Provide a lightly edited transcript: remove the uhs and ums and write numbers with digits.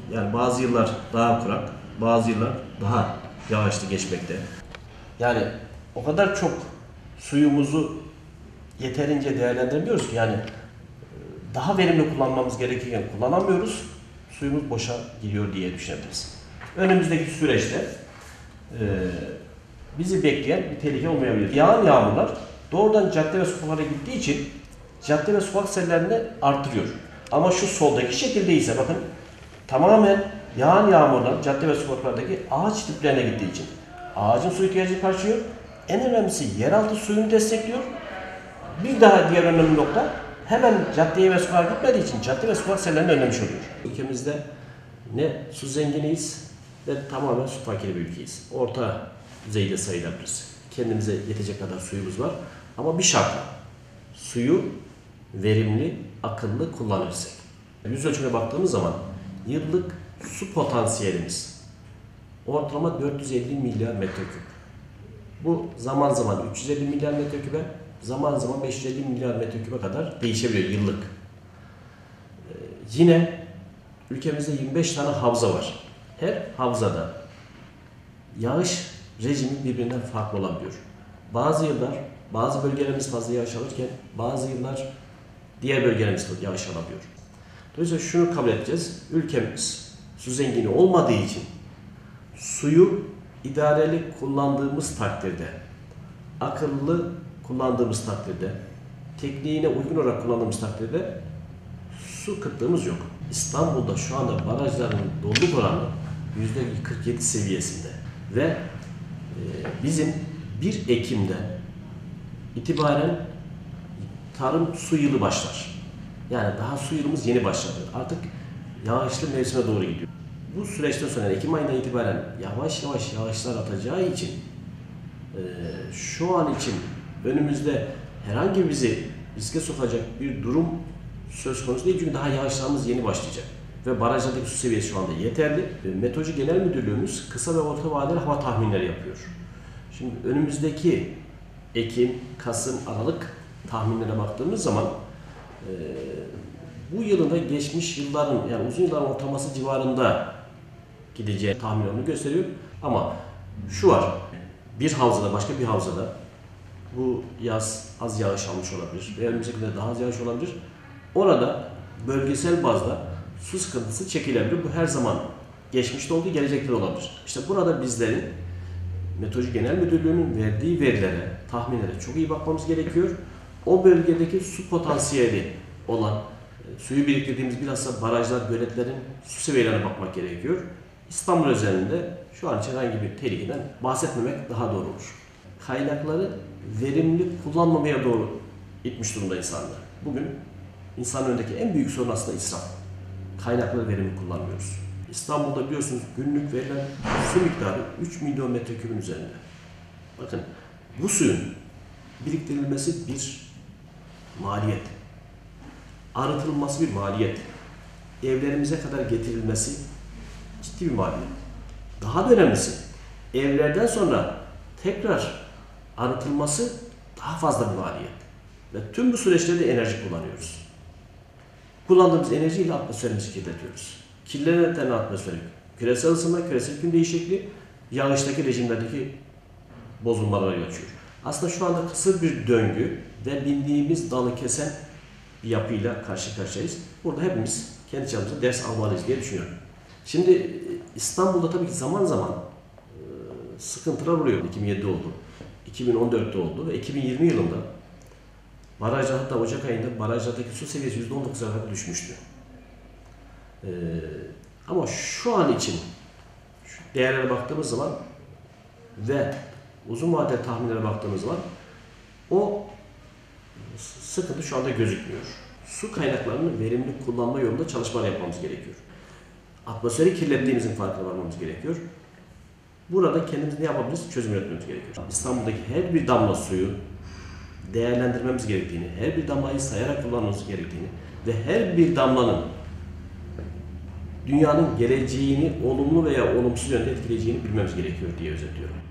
Yani bazı yıllar daha kurak, bazı yıllar daha yağışlı geçmekte. Yani o kadar çok suyumuzu yeterince değerlendiremiyoruz ki yani daha verimli kullanmamız gerekirken kullanamıyoruz. Suyumuz boşa gidiyor diye düşünebiliriz. Önümüzdeki süreçte bizi bekleyen bir tehlike olmayabilir. Yağan yağmurlar doğrudan cadde ve sokaklara gittiği için cadde ve sokak sellerini arttırıyor. Ama şu soldaki şekilde ise bakın tamamen yağan yağmurlar cadde ve sokaklardaki ağaç diplerine gittiği için ağacın su ihtiyacını karşılıyor. En önemlisi yeraltı suyunu destekliyor. Bir daha diğer önemli nokta hemen caddeye ve sokağa gitmediği için cadde ve sokak sellerini önlemiş oluyor. Ülkemizde ne su zenginiyiz ve tamamen su fakiri bir ülkeyiz. Orta düzeyde sayılabiliriz. Kendimize yetecek kadar suyumuz var. Ama bir şartla suyu verimli, akıllı kullanırsak. Yüz ölçümüne baktığımız zaman yıllık su potansiyelimiz ortalama 450 milyar metreküp. Bu zaman zaman 350 milyar metreküpe, zaman zaman 550 milyar metreküpe kadar değişebiliyor yıllık. Yine ülkemizde 25 tane havza var. Her havzada yağış rejimi birbirinden farklı olabiliyor. Bazı yıllar, bazı bölgelerimiz fazla yağış alırken bazı yıllar diğer bölgelerimiz yağış alabiliyor. Dolayısıyla şunu kabul edeceğiz. Ülkemiz su zengini olmadığı için suyu idareli kullandığımız takdirde, akıllı kullandığımız takdirde, tekniğine uygun olarak kullandığımız takdirde su kıtlığımız yok. İstanbul'da şu anda barajların doluluk oranı %47 seviyesinde ve bizim 1 Ekim'den itibaren tarım su yılı başlar. Yani daha su yılımız yeni başladı. Artık yağışlı mevsime doğru gidiyor. Bu süreçten sonra Ekim ayından itibaren yavaş yavaş yağışlar atacağı için şu an için önümüzde herhangi bizi riske sokacak bir durum söz konusu değil. Çünkü daha yağışlarımız yeni başlayacak. Ve barajlardaki su seviyesi şu anda yeterli. Meteoroloji Genel Müdürlüğümüz kısa ve orta vadeli hava tahminleri yapıyor. Şimdi önümüzdeki Ekim, Kasım, Aralık tahminlere baktığımız zaman bu yılın da geçmiş yılların yani uzun yılların ortalaması civarında gideceği tahminlerini gösteriyor. Ama şu var, bir havzada başka bir havzada bu yaz az yağış almış olabilir veya önümüzdeki de daha az yağış olabilir. Orada bölgesel bazda su sıkıntısı çekilebilir. Bu her zaman geçmişte olduğu, gelecekte de olabilir. İşte burada bizlerin Meteoroloji Genel Müdürlüğü'nün verdiği verilere, tahminlere çok iyi bakmamız gerekiyor. O bölgedeki su potansiyeli olan, suyu biriktirdiğimiz bilhassa barajlar, göletlerin su seviyelerine bakmak gerekiyor. İstanbul özelinde şu an için herhangi bir tehlikeden bahsetmemek daha doğru olur. Kaynakları verimli kullanmamaya doğru itmiş durumda insanlar. Bugün insanın önündeki en büyük sorun aslında israf. Kaynakları verimli kullanmıyoruz. İstanbul'da biliyorsunuz günlük verilen su miktarı 3 milyon metreküpün üzerinde. Bakın bu suyun biriktirilmesi bir maliyet. Arıtılması bir maliyet. Evlerimize kadar getirilmesi ciddi bir maliyet. Daha da önemlisi evlerden sonra tekrar arıtılması daha fazla bir maliyet. Ve tüm bu süreçte de enerji kullanıyoruz. Kullandığımız enerjiyle atmosferimizi kirletiyoruz. Kirlenen atmosferi, küresel ısınma, küresel iklim değişikliği, yağıştaki rejimlerdeki bozulmalara yol açıyor. Aslında şu anda kısır bir döngü ve bildiğimiz dalı kesen bir yapıyla karşı karşıyayız. Burada hepimiz kendi çapımızda ders almalıyız diye düşünüyorum. Şimdi İstanbul'da tabii ki zaman zaman sıkıntılar oluyor. 2007'de oldu, 2014'te oldu ve 2020 yılında barajda hatta Ocak ayında barajlardaki su seviyesi %19'a kadar düşmüştü. Ama şu an için şu değerlere baktığımız zaman ve uzun vadeli tahminlere baktığımız zaman o sıkıntı şu anda gözükmüyor. Su kaynaklarını verimli kullanma yolunda çalışmalar yapmamız gerekiyor. Atmosferi kirlettiğimizin farkına varmamız gerekiyor. Burada kendimiz ne yapabiliriz? Çözüm üretmemiz gerekiyor. İstanbul'daki her bir damla suyu değerlendirmemiz gerektiğini, her bir damlayı sayarak kullanmamız gerektiğini ve her bir damlanın dünyanın geleceğini olumlu veya olumsuz yönde etkileyeceğini bilmemiz gerekiyor diye özetliyorum.